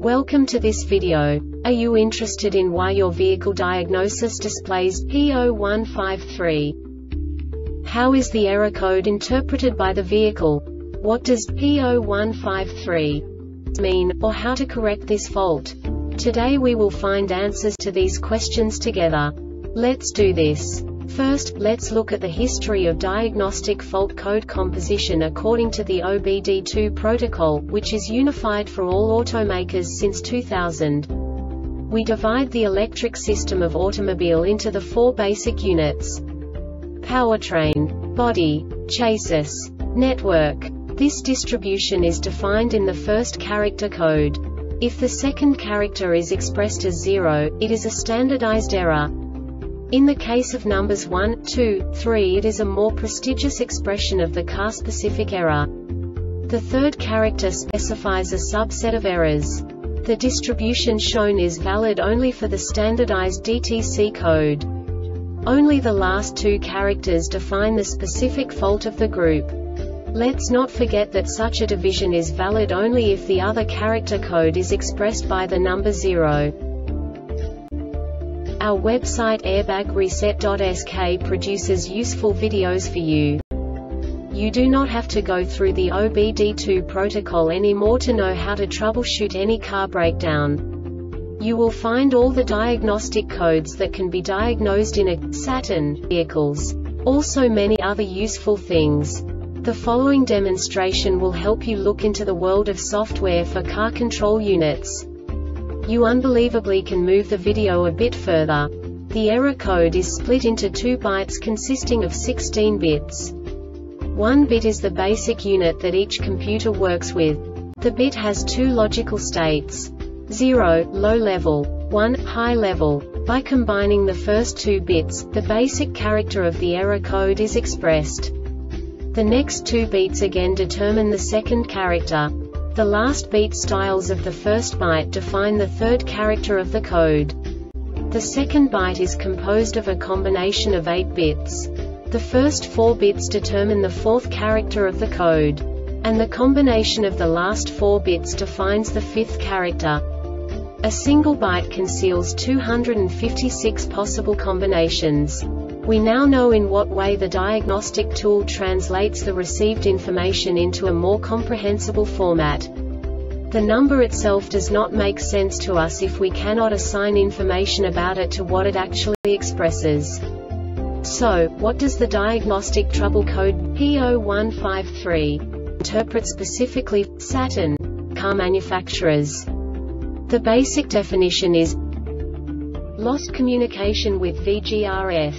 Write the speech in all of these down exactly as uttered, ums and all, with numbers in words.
Welcome to this video. Are you interested in why your vehicle diagnosis displays P zero one five three? How is the error code interpreted by the vehicle? What does P zero one five three mean, or how to correct this fault? Today we will find answers to these questions together. Let's do this. First, let's look at the history of diagnostic fault code composition according to the O B D two protocol, which is unified for all automakers since two thousand. We divide the electric system of automobile into the four basic units: powertrain, body, chassis, network. This distribution is defined in the first character code. If the second character is expressed as zero, it is a standardized error. In the case of numbers one, two, three, it is a more prestigious expression of the car-specific error. The third character specifies a subset of errors. The distribution shown is valid only for the standardized D T C code. Only the last two characters define the specific fault of the group. Let's not forget that such a division is valid only if the other character code is expressed by the number zero. Our website airbag reset dot S K produces useful videos for you. You do not have to go through the O B D two protocol anymore to know how to troubleshoot any car breakdown. You will find all the diagnostic codes that can be diagnosed in a Saturn vehicles. Also many other useful things. The following demonstration will help you look into the world of software for car control units. You unbelievably can move the video a bit further. The error code is split into two bytes consisting of sixteen bits. One bit is the basic unit that each computer works with. The bit has two logical states: zero, low level, one, high level. By combining the first two bits, the basic character of the error code is expressed. The next two beats again determine the second character. The last beat styles of the first byte define the third character of the code. The second byte is composed of a combination of eight bits. The first four bits determine the fourth character of the code. And the combination of the last four bits defines the fifth character. A single byte conceals two hundred fifty-six possible combinations. We now know in what way the diagnostic tool translates the received information into a more comprehensible format. The number itself does not make sense to us if we cannot assign information about it to what it actually expresses. So, what does the diagnostic trouble code P zero one five three interpret specifically for Saturn car manufacturers? The basic definition is lost communication with V G R S.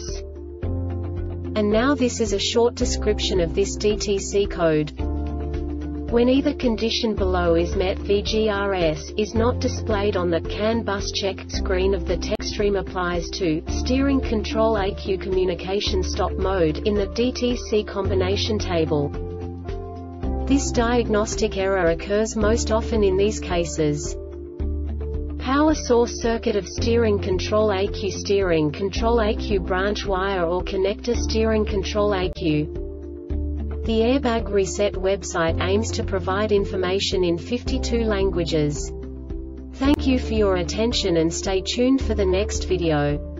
And now this is a short description of this D T C code. When either condition below is met, V G R S is not displayed on the CAN bus check screen of the text stream applies to steering control A Q communication stop mode in the D T C combination table. This diagnostic error occurs most often in these cases: power source circuit of steering control A Q, steering control A Q branch wire or connector steering control A Q. The Airbag Reset website aims to provide information in fifty-two languages. Thank you for your attention and stay tuned for the next video.